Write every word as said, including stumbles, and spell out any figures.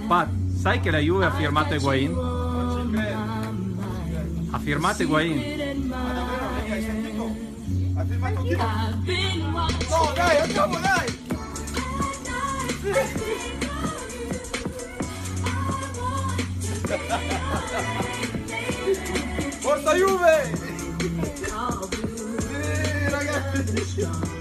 Pat, sai che la Juve ha firmato Higuain? Non ci credo. Ha firmato Higuain. Ma davvero, lei hai sentito? Ha firmato chi? No, dai, andiamo, dai! Forza Juve! Sì, ragazzi!